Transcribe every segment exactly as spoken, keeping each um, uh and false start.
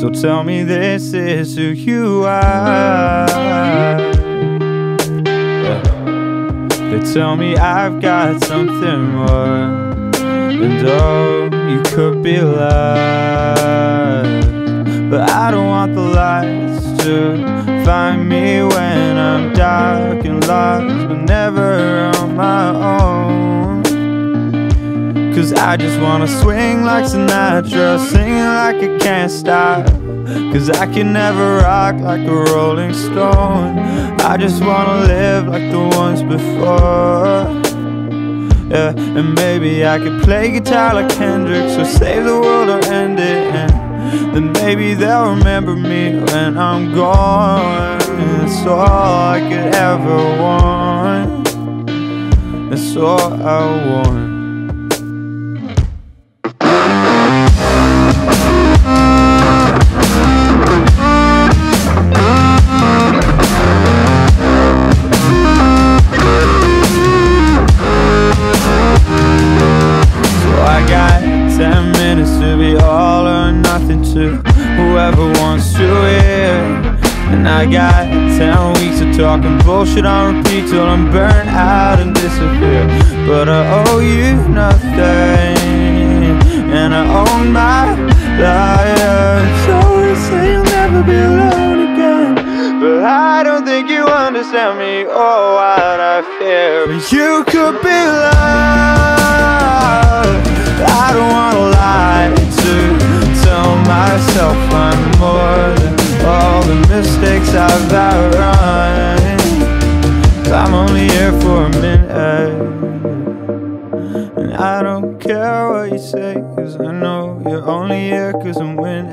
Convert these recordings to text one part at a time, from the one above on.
So tell me this is who you are. Yeah. They tell me I've got something more, and oh, you could be loved. But I don't want the lights to find me when I'm dark and lost, but never on my own. Cause I just wanna swing like Sinatra, singing like I can't stop. Cause I can never rock like a rolling stone. I just wanna live like the ones before. Yeah, and maybe I could play guitar like Hendrix, or save the world or end it, and then maybe they'll remember me when I'm gone. That's all I could ever want. That's all I want. Ten minutes to be all or nothing to whoever wants to hear. And I got ten weeks of talking bullshit on repeat till I'm burnt out and disappear. But I owe you nothing, and I own my liars. Always say you'll never be alone again, but I don't think you understand me or what I fear. But you could be loved. I don't wanna lie to tell myself I'm more than all the mistakes I've outrun. I'm only here for a minute, and I don't care what you say, cause I know you're only here cause I'm winning.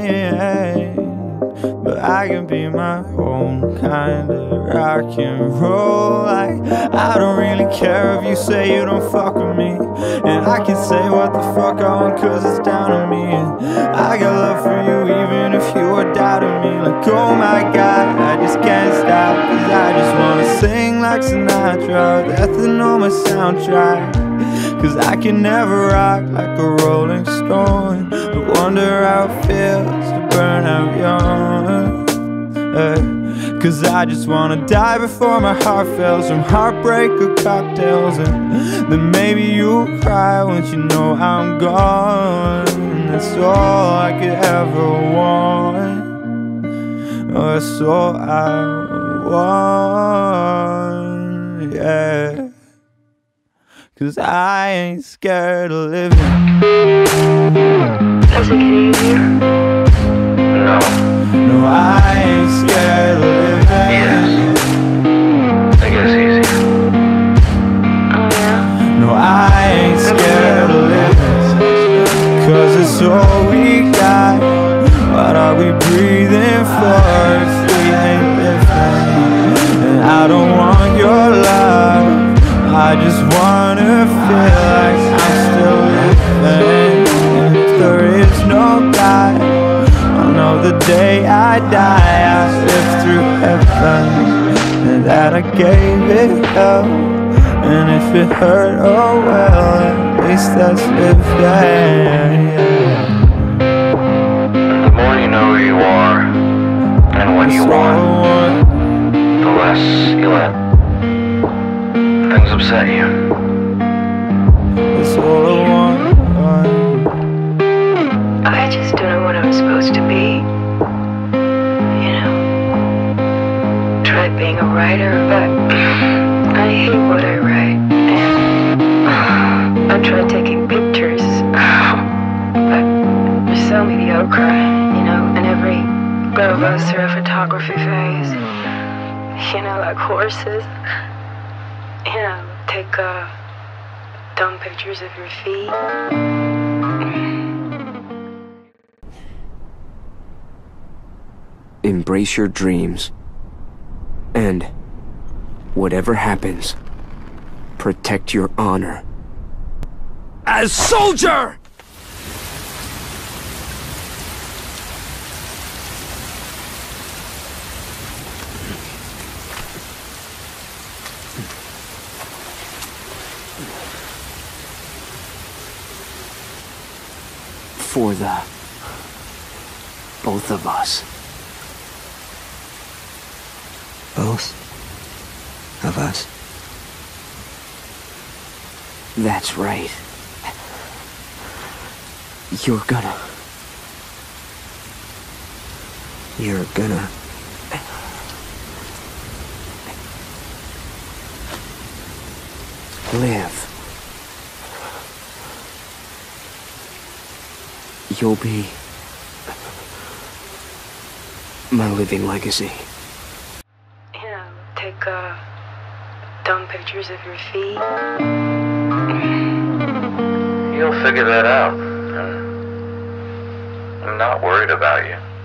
But I can be my own kind of rock and roll. Like, I don't really care if you say you don't fuck with me, and I can say what the fuck I want cause it's down to me. And I got love for you even if you are doubting me. Like, oh my god, I just can't stop, cause I just wanna sing like Sinatra. That's the normal soundtrack. Cause I can never rock like a rolling stone, but wonder how it feels to burn out young. Hey. Cause I just wanna die before my heart fails from heartbreak or cocktails, and then maybe you'll cry once you know I'm gone. That's all I could ever want. Oh, that's all I want, yeah. Cause I ain't scared of living. Does it get easier? No. No, I ain't scared of living. Yes. I guess easier. Oh yeah? No, I ain't scared of living. Cause it's all we got. What are we breathing for if we ain't living? And I don't want your love, I just wanna feel like I'm still living. If there is no God, I'll know the day I die I lived through heaven, and that I gave it up. And if it hurt, oh well, at least that's living. The more you know who you are and what you want, the less you let things upset you. That's all I want. I just don't know what I'm supposed to be. You know, tried being a writer, but I hate what I write. And I tried taking pictures, but they're so mediocre, you know, and every girl goes through a photography phase. You know, like horses. You know, take uh, dumb pictures of your feet. Embrace your dreams. And whatever happens, protect your honor. As soldier! For the both of us. Both of us? That's right. You're gonna... You're gonna... live. You'll be... my living legacy. You know, take, uh, dumb pictures of your feet. You'll figure that out. I'm not worried about you.